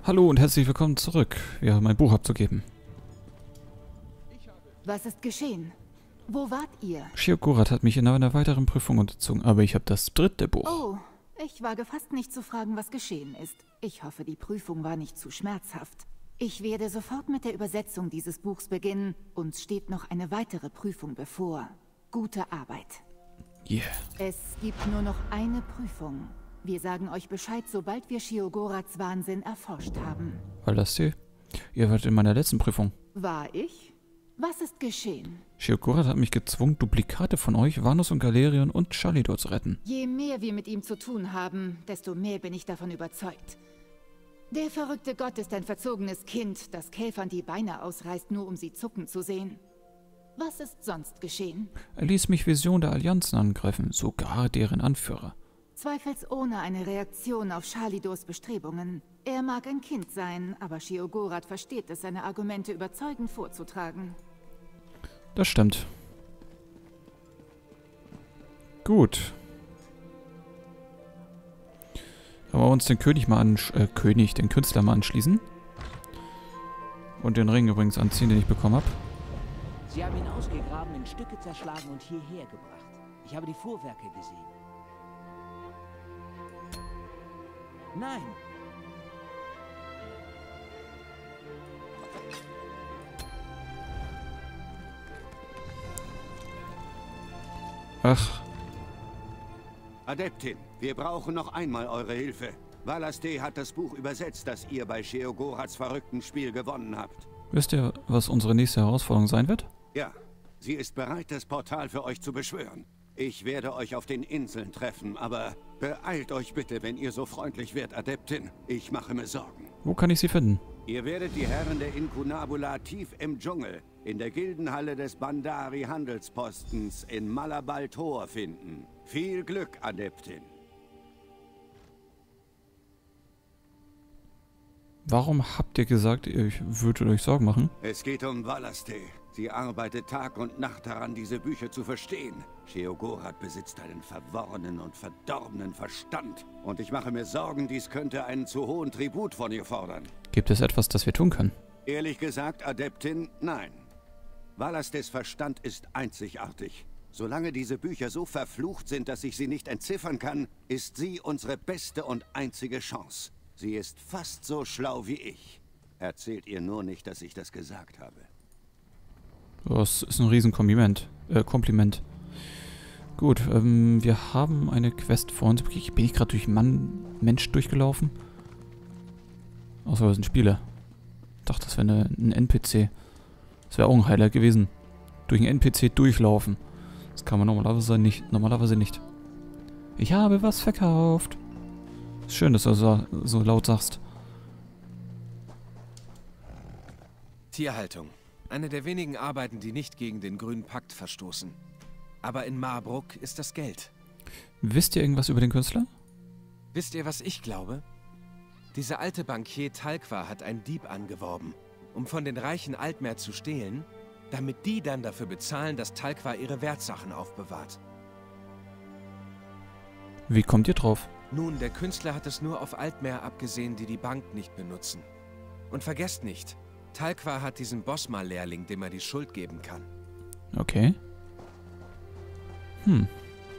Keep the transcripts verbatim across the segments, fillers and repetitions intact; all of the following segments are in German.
Hallo und herzlich willkommen zurück. Wir haben ein Buch abzugeben. Was ist geschehen? Wo wart ihr? Shiogorath hat mich in einer weiteren Prüfung unterzogen, aber ich habe das dritte Buch. Oh, ich wage fast nicht zu fragen, was geschehen ist. Ich hoffe, die Prüfung war nicht zu schmerzhaft. Ich werde sofort mit der Übersetzung dieses Buchs beginnen. Uns steht noch eine weitere Prüfung bevor. Gute Arbeit. Yeah. Es gibt nur noch eine Prüfung. Wir sagen euch Bescheid, sobald wir Shiogoraths Wahnsinn erforscht haben. Valasté, ihr wart in meiner letzten Prüfung. War ich? Was ist geschehen? Shiogorath hat mich gezwungen, Duplikate von euch, Vanus und Galerion und Shalidor zu retten. Je mehr wir mit ihm zu tun haben, desto mehr bin ich davon überzeugt. Der verrückte Gott ist ein verzogenes Kind, das Käfern die Beine ausreißt, nur um sie zucken zu sehen. Was ist sonst geschehen? Er ließ mich Vision der Allianzen angreifen, sogar deren Anführer. Zweifelsohne eine Reaktion auf Shalidors Bestrebungen. Er mag ein Kind sein, aber Shiogorath versteht es, seine Argumente überzeugend vorzutragen. Das stimmt. Gut. Wollen wir uns den König mal an, äh, König, den Künstler mal anschließen. Und den Ring übrigens anziehen, den ich bekommen habe. Sie haben ihn ausgegraben, in Stücke zerschlagen und hierher gebracht. Ich habe die Fuhrwerke gesehen. Nein! Ach. Adeptin, wir brauchen noch einmal eure Hilfe. Valasté hat das Buch übersetzt, das ihr bei Sheogoraths verrücktem Spiel gewonnen habt. Wisst ihr, was unsere nächste Herausforderung sein wird? Ja, sie ist bereit, das Portal für euch zu beschwören. Ich werde euch auf den Inseln treffen, aber beeilt euch bitte, wenn ihr so freundlich werdet, Adeptin. Ich mache mir Sorgen. Wo kann ich sie finden? Ihr werdet die Herren der Incunabula tief im Dschungel, in der Gildenhalle des Bandari Handelspostens in Malabal Tor finden. Viel Glück, Adeptin. Warum habt ihr gesagt, ich würde euch Sorgen machen? Es geht um Valasté. Sie arbeitet Tag und Nacht daran, diese Bücher zu verstehen. Sheogorath besitzt einen verworrenen und verdorbenen Verstand. Und ich mache mir Sorgen, dies könnte einen zu hohen Tribut von ihr fordern. Gibt es etwas, das wir tun können? Ehrlich gesagt, Adeptin, nein. Valastés Verstand ist einzigartig. Solange diese Bücher so verflucht sind, dass ich sie nicht entziffern kann, ist sie unsere beste und einzige Chance. Sie ist fast so schlau wie ich. Erzählt ihr nur nicht, dass ich das gesagt habe. Das ist ein Riesenkompliment. Äh, Kompliment. Gut, ähm, wir haben eine Quest vor uns. Bin ich gerade durch Mann, Mensch durchgelaufen? Außer das sind Spiele. Ich dachte, das wäre eine, ein N P C. Das wäre auch ein Highlight gewesen. Durch einen N P C durchlaufen. Das kann man normalerweise nicht. Normalerweise nicht. Ich habe was verkauft. Ist schön, dass du so, so laut sagst. Tierhaltung. Eine der wenigen Arbeiten, die nicht gegen den Grünen Pakt verstoßen. Aber in Marbruck ist das Geld. Wisst ihr irgendwas über den Künstler? Wisst ihr, was ich glaube? Dieser alte Bankier Talqua hat einen Dieb angeworben, um von den reichen Altmer zu stehlen, damit die dann dafür bezahlen, dass Talqua ihre Wertsachen aufbewahrt. Wie kommt ihr drauf? Nun, der Künstler hat es nur auf Altmer abgesehen, die die Bank nicht benutzen. Und vergesst nicht, Talqua hat diesen Bosma-Lehrling, dem er die Schuld geben kann. Okay. Hm.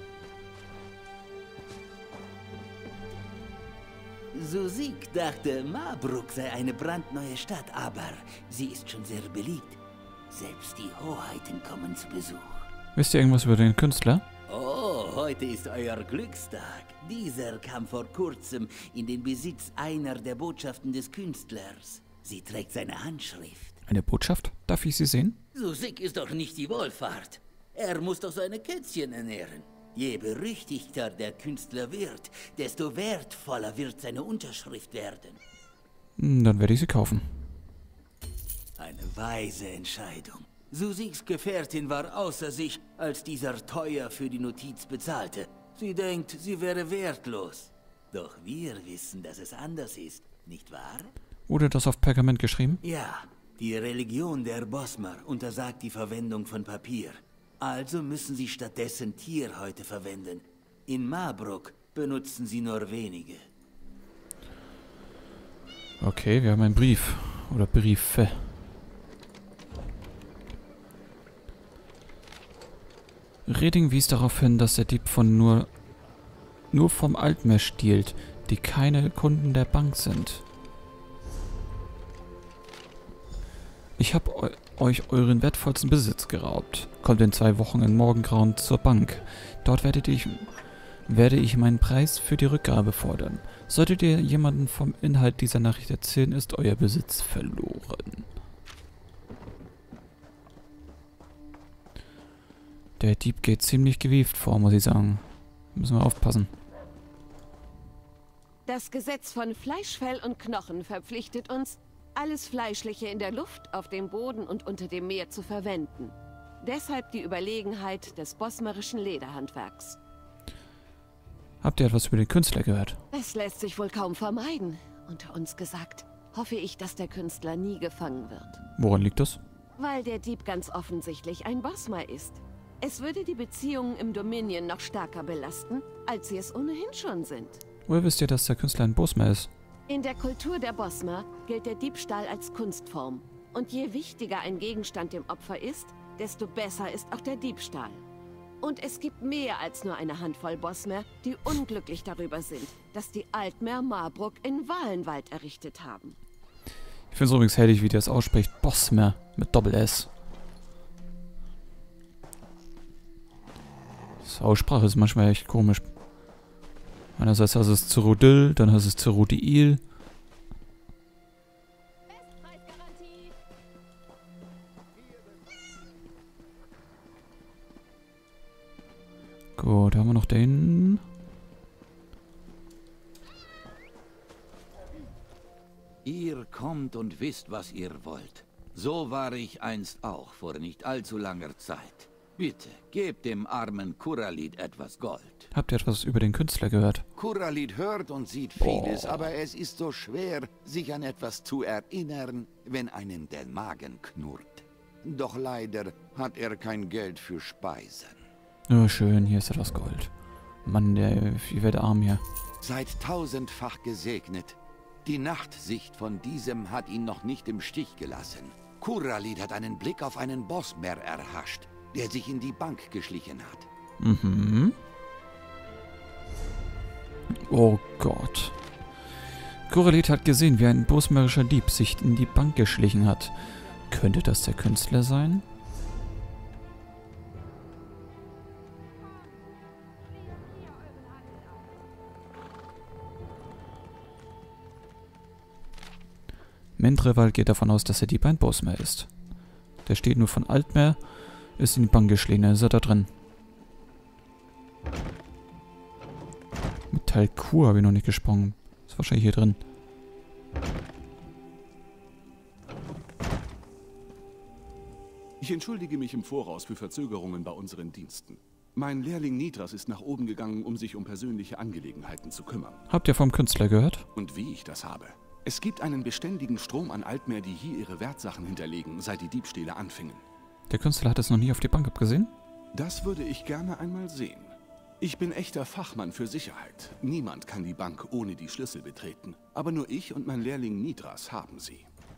Susik dachte, Marbruck sei eine brandneue Stadt, aber sie ist schon sehr beliebt. Selbst die Hoheiten kommen zu Besuch. Wisst ihr irgendwas über den Künstler? Oh, heute ist euer Glückstag. Dieser kam vor kurzem in den Besitz einer der Botschaften des Künstlers. Sie trägt seine Handschrift. Eine Botschaft? Darf ich sie sehen? Susik ist doch nicht die Wohlfahrt. Er muss doch seine Kätzchen ernähren. Je berüchtigter der Künstler wird, desto wertvoller wird seine Unterschrift werden. Dann werde ich sie kaufen. Eine weise Entscheidung. Susiks Gefährtin war außer sich, als dieser teuer für die Notiz bezahlte. Sie denkt, sie wäre wertlos. Doch wir wissen, dass es anders ist, nicht wahr? Wurde das auf Pergament geschrieben? Ja, die Religion der Bosmer untersagt die Verwendung von Papier. Also müssen sie stattdessen Tierhäute verwenden. In Marbruck benutzen sie nur wenige. Okay, wir haben einen Brief. Oder Briefe. Reding wies darauf hin, dass der Dieb von nur, nur vom Altmeer stiehlt, die keine Kunden der Bank sind. Ich habe eu euch euren wertvollsten Besitz geraubt. Kommt in zwei Wochen in Morgengrauen zur Bank. Dort werdet ich, werde ich meinen Preis für die Rückgabe fordern. Solltet ihr jemanden vom Inhalt dieser Nachricht erzählen, ist euer Besitz verloren. Der Dieb geht ziemlich gewieft vor, muss ich sagen. Müssen wir aufpassen. Das Gesetz von Fleischfell und Knochen verpflichtet uns, alles Fleischliche in der Luft, auf dem Boden und unter dem Meer zu verwenden. Deshalb die Überlegenheit des bosmerischen Lederhandwerks. Habt ihr etwas über den Künstler gehört? Es lässt sich wohl kaum vermeiden. Unter uns gesagt, hoffe ich, dass der Künstler nie gefangen wird. Woran liegt das? Weil der Dieb ganz offensichtlich ein Bosmer ist. Es würde die Beziehungen im Dominion noch stärker belasten, als sie es ohnehin schon sind. Woher wisst ihr, dass der Künstler ein Bosmer ist? In der Kultur der Bosmer gilt der Diebstahl als Kunstform. Und je wichtiger ein Gegenstand dem Opfer ist, desto besser ist auch der Diebstahl. Und es gibt mehr als nur eine Handvoll Bosmer, die unglücklich darüber sind, dass die Altmer Marburg in Walenwald errichtet haben. Ich finde es übrigens herrlich, wie der es ausspricht. Bosmer mit Doppel-S. Das Aussprache ist manchmal echt komisch. Einerseits heißt es Zerudil, dann heißt es Zerudiil. Gut, haben wir noch den. Ihr kommt und wisst, was ihr wollt. So war ich einst auch vor nicht allzu langer Zeit. Bitte, gebt dem armen Kuralid etwas Gold. Habt ihr etwas über den Künstler gehört? Kuralid hört und sieht vieles, aber es ist so schwer, sich an etwas zu erinnern, wenn einen der Magen knurrt. Doch leider hat er kein Geld für Speisen. Oh, schön, hier ist etwas Gold. Mann, der, ich werde arm hier. Seid tausendfach gesegnet. Die Nachtsicht von diesem hat ihn noch nicht im Stich gelassen. Kuralid hat einen Blick auf einen Bosmer erhascht, der sich in die Bank geschlichen hat. Mhm. Oh Gott. Kuralid hat gesehen, wie ein bosmerischer Dieb sich in die Bank geschlichen hat. Könnte das der Künstler sein? Mendrewald geht davon aus, dass der Dieb ein Bosmer ist. Der steht nur von Altmeer, ist in die Bank geschlichen, dann ist er da drin. Mit Talkur habe ich noch nicht gesprochen. Ist wahrscheinlich hier drin. Ich entschuldige mich im Voraus für Verzögerungen bei unseren Diensten. Mein Lehrling Nitras ist nach oben gegangen, um sich um persönliche Angelegenheiten zu kümmern. Habt ihr vom Künstler gehört? Und wie ich das habe. Es gibt einen beständigen Strom an Altmeer, die hier ihre Wertsachen hinterlegen, seit die Diebstähle anfingen. Der Künstler hat es noch nie auf die Bank abgesehen? Das würde ich gerne einmal sehen. Ich bin echter Fachmann für Sicherheit. Niemand kann die Bank ohne die Schlüssel betreten. Aber nur ich und mein Lehrling Nitras haben sie.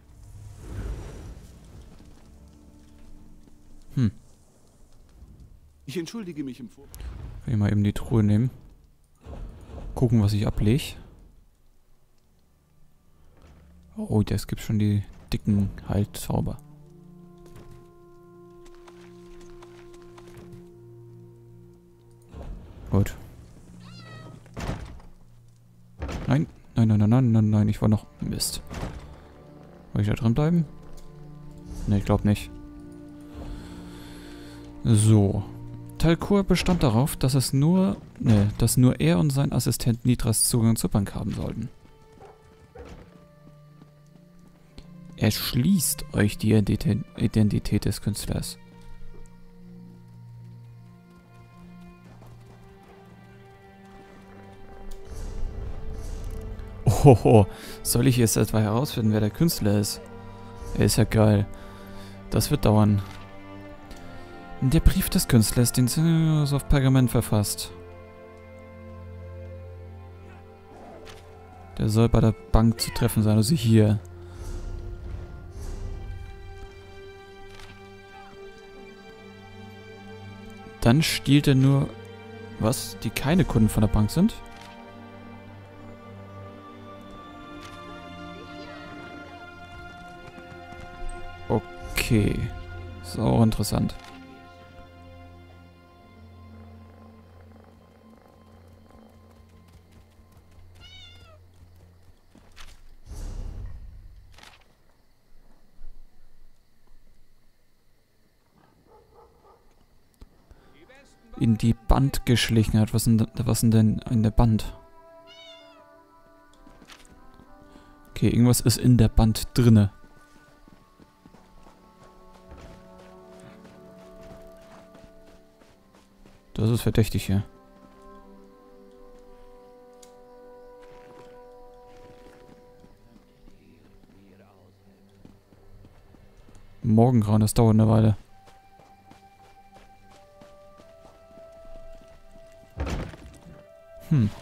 Hm. Ich entschuldige mich im Vor... Will ich mal eben die Truhe nehmen. Gucken, was ich ablege. Oh, das gibt schon die dicken Haltzauber. Gut. Nein, nein, nein, nein, nein, nein, nein, ich war noch... Mist. Soll ich da drin bleiben? Ne, ich glaube nicht. So. Talkur bestand darauf, dass es nur... Ne, dass nur er und sein Assistent Nitras Zugang zur Bank haben sollten. Erschließt euch die Identität des Künstlers. Ohoho, soll ich jetzt etwa herausfinden, wer der Künstler ist? Er ist ja geil. Das wird dauern. Der Brief des Künstlers, den ist auf Pergament verfasst. Der soll bei der Bank zu treffen sein, also hier. Dann stiehlt er nur... Was? Die keine Kunden von der Bank sind? Okay. Ist auch interessant. In die Band geschlichen hat. Was denn, was denn denn in der Band? Okay, irgendwas ist in der Band drinne. Das ist verdächtig hier. Morgengrauen, das dauert eine Weile. Hm.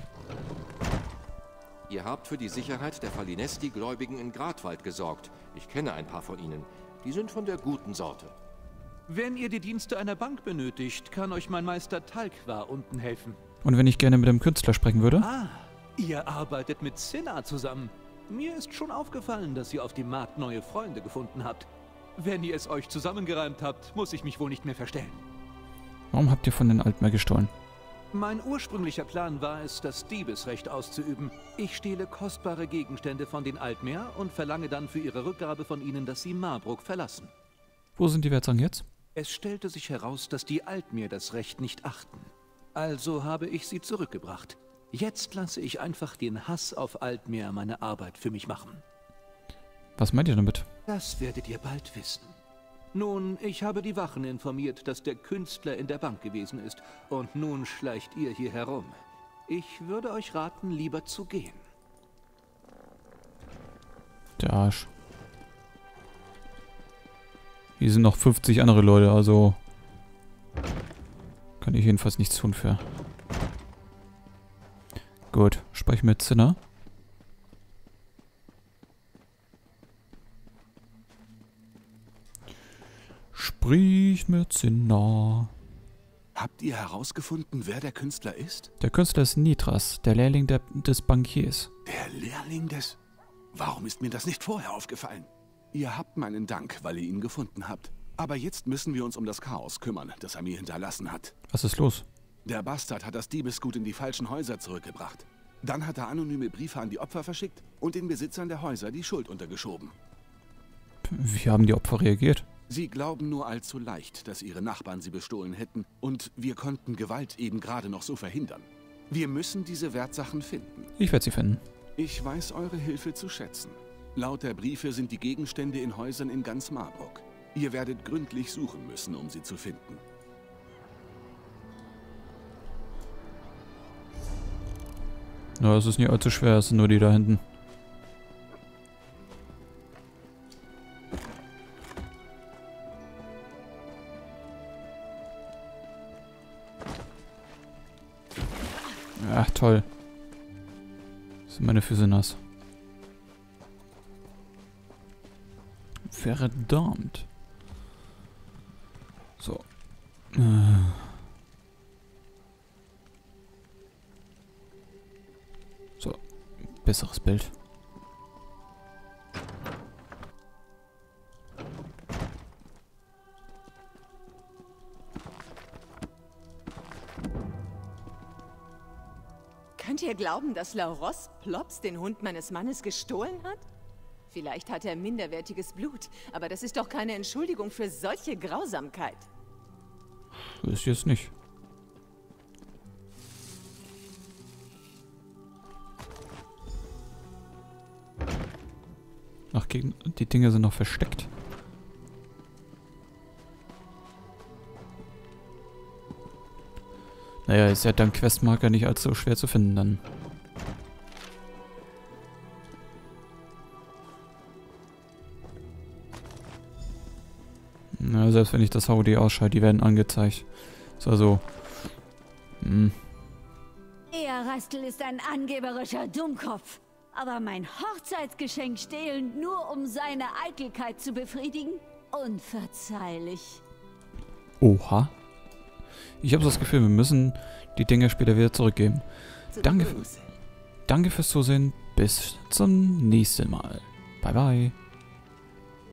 Ihr habt für die Sicherheit der Falinesti-Gläubigen in Gradwald gesorgt. Ich kenne ein paar von ihnen. Die sind von der guten Sorte. Wenn ihr die Dienste einer Bank benötigt, kann euch mein Meister Talkwa unten helfen. Und wenn ich gerne mit dem Künstler sprechen würde? Ah, ihr arbeitet mit Cinna zusammen. Mir ist schon aufgefallen, dass ihr auf dem Markt neue Freunde gefunden habt. Wenn ihr es euch zusammengereimt habt, muss ich mich wohl nicht mehr verstellen. Warum habt ihr von den Altmer gestohlen? Mein ursprünglicher Plan war es, das Diebesrecht auszuüben. Ich stehle kostbare Gegenstände von den Altmer und verlange dann für ihre Rückgabe von ihnen, dass sie Marbruck verlassen. Wo sind die Wertsachen jetzt? Es stellte sich heraus, dass die Altmer das Recht nicht achten. Also habe ich sie zurückgebracht. Jetzt lasse ich einfach den Hass auf Altmer meine Arbeit für mich machen. Was meint ihr damit? Das werdet ihr bald wissen. Nun, ich habe die Wachen informiert, dass der Künstler in der Bank gewesen ist. Und nun schleicht ihr hier herum. Ich würde euch raten, lieber zu gehen. Der Arsch. Hier sind noch fünfzig andere Leute, also... Kann ich jedenfalls nichts tun für. Gut, sprechen mit Cinna. Sprich mit Cinna. Habt ihr herausgefunden, wer der Künstler ist? Der Künstler ist Nitras, der Lehrling der, des Bankiers. Der Lehrling des... Warum ist mir das nicht vorher aufgefallen? Ihr habt meinen Dank, weil ihr ihn gefunden habt. Aber jetzt müssen wir uns um das Chaos kümmern, das er mir hinterlassen hat. Was ist los? Der Bastard hat das Diebesgut in die falschen Häuser zurückgebracht. Dann hat er anonyme Briefe an die Opfer verschickt und den Besitzern der Häuser die Schuld untergeschoben. Wie haben die Opfer reagiert? Sie glauben nur allzu leicht, dass ihre Nachbarn sie bestohlen hätten und wir konnten Gewalt eben gerade noch so verhindern. Wir müssen diese Wertsachen finden. Ich werde sie finden. Ich weiß eure Hilfe zu schätzen. Laut der Briefe sind die Gegenstände in Häusern in ganz Marbruck. Ihr werdet gründlich suchen müssen, um sie zu finden. Na, es ist nicht allzu schwer, es sind nur die da hinten. Ach, toll. Sind meine Füße nass. Verdammt. So. So. Besseres Bild. Könnt ihr glauben, dass Lauros Plops den Hund meines Mannes gestohlen hat? Vielleicht hat er minderwertiges Blut, aber das ist doch keine Entschuldigung für solche Grausamkeit. Ist jetzt nicht. Ach, gegen die Dinge sind noch versteckt. Naja, ist ja dank Questmarker nicht allzu schwer zu finden dann. Na, selbst wenn ich das H U D ausschalte, die werden angezeigt. Ist also... Hm. Earastel ist ein angeberischer Dummkopf. Aber mein Hochzeitsgeschenk stehlen, nur um seine Eitelkeit zu befriedigen? Unverzeihlich. Oha. Ich habe das Gefühl, wir müssen die Dinge später wieder zurückgeben. Danke, danke fürs Zusehen. Bis zum nächsten Mal. Bye, bye.